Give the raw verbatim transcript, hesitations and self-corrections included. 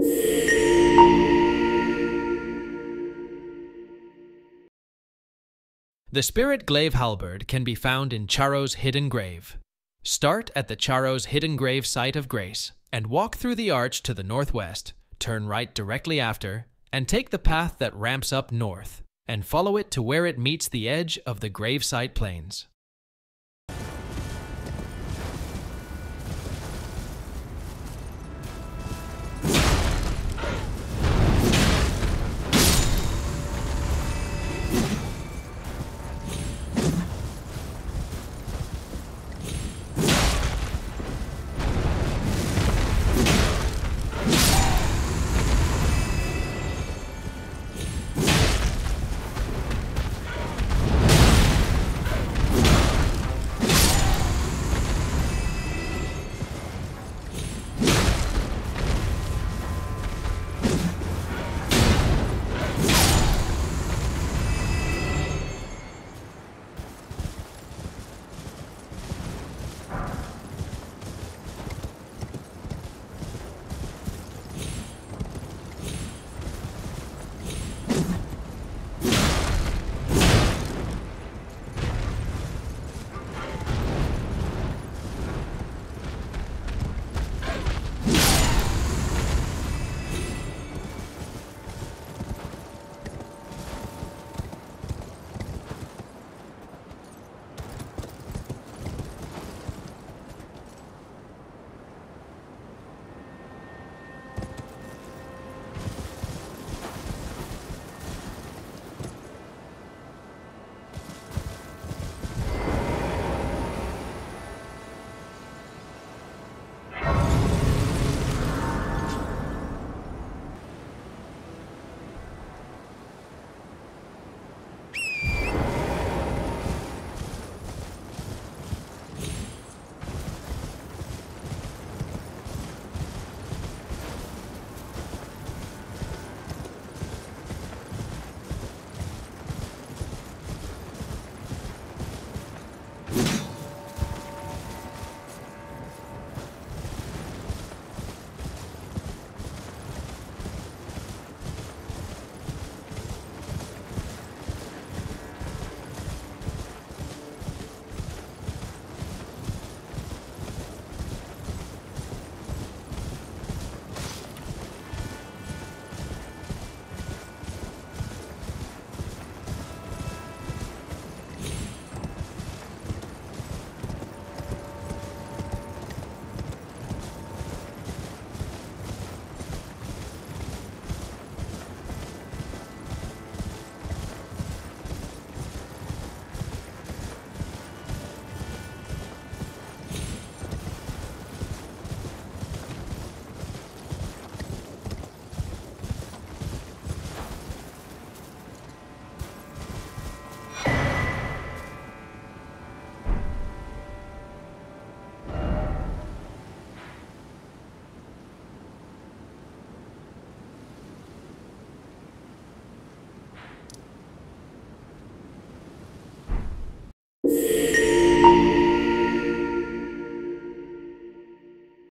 The Spirit Glaive Halberd can be found in Charo's hidden grave. Start at the Charo's hidden grave site of grace and walk through the arch to the northwest, turn right directly after, and take the path that ramps up north, and follow it to where it meets the edge of the gravesite plains.